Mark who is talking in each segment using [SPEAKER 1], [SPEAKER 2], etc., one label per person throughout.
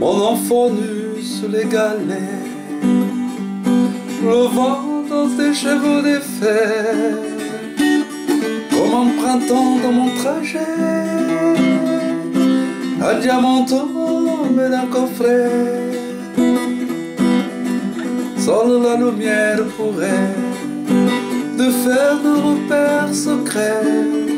[SPEAKER 1] Mon enfant nu sous les galets, le vent dans tes cheveux défaits, comme un printemps dans mon trajet, un diamant tombe d'un coffret. Seule la lumière pourrait de faire de repères secrets.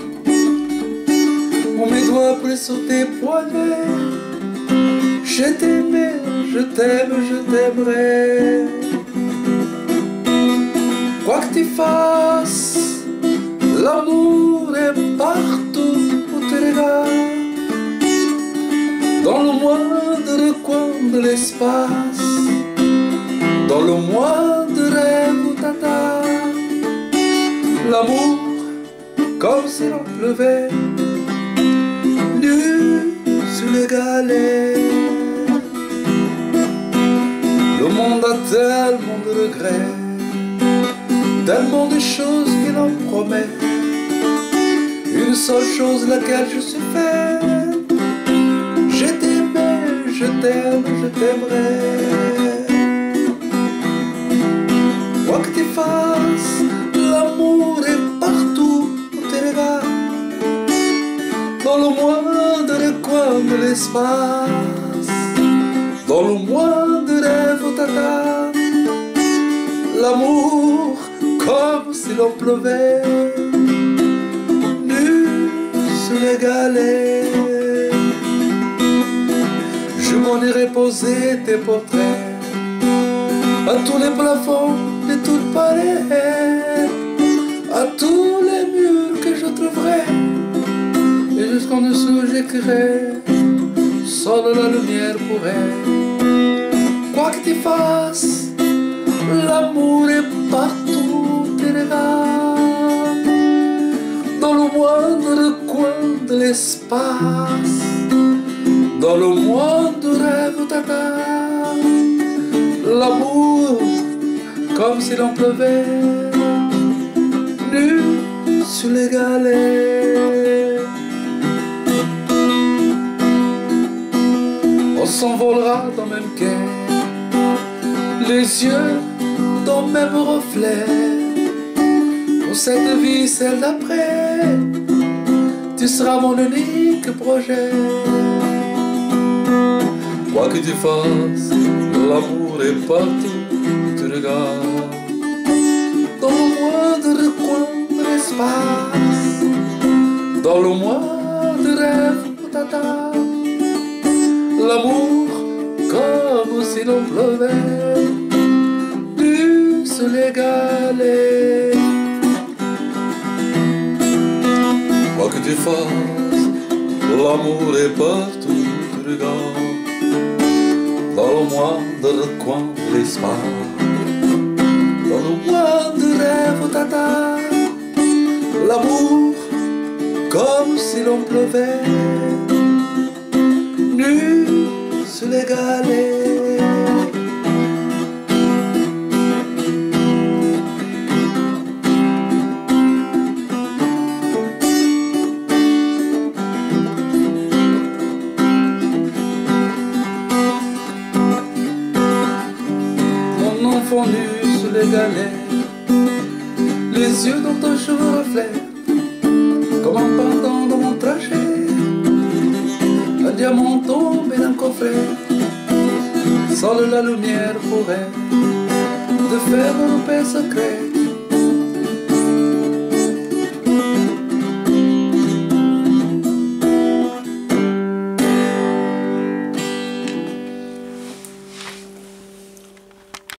[SPEAKER 1] On mes doigts pris sur tes poignets. Je t'aimais, je t'aime, je t'aimerai. Quoi que tu fasses, l'amour est partout où tu regardes. Dans le moindre coin de l'espace, dans le moindre rêve où t'attends. L'amour, comme si l'on pleuvait, nu sur les galets. Le monde a tellement de regrets, tellement de choses qu'il en promet. Une seule chose, laquelle je suis fait. Je t'aimais, je t'aime, je t'aimerai. Quoi que tu fasses, l'amour est partout où tu regardes. Dans le moindre coin de l'espace, dans le moindre rêve où t'attends. L'amour, comme si l'on pleuvait, nu sur les galets. Je m'en irai poser tes portraits à tous les plafonds de toutes palais, à tous les murs que je trouverai, et jusqu'en dessous j'écrirai, seule la lumière pourrait. Quoi que tu fasses, l'amour est partout, tu regardes. Dans le moindre coin de l'espace, dans le moindre rêve t'attends. L'amour, comme si l'on pleuvait, nu sur les galets. On s'envolera dans le même quai, les yeux dans le même reflet. Pour cette vie, celle d'après, tu seras mon unique projet. Quoi que tu fasses, l'amour est partout où tu regardes. Dans le moindre coin de l'espace, dans le moindre rêve où t'attends. L'amour, comme si l'on pleuvait, nu sur les galets. Quoi que tu fasses, l'amour est partout où tu regardes. Dans le moindre coin de l'espace, dans le moindre rêve où t'attends. L'amour, comme si l'on pleuvait, nu sur les galets. Mon enfant nu sur les galets, les yeux dans ton cheveu reflètent, comme un pendant dans mon trajet. Un diamant tombé d'un coffret, seule la lumière pourrait de faire un repère secret.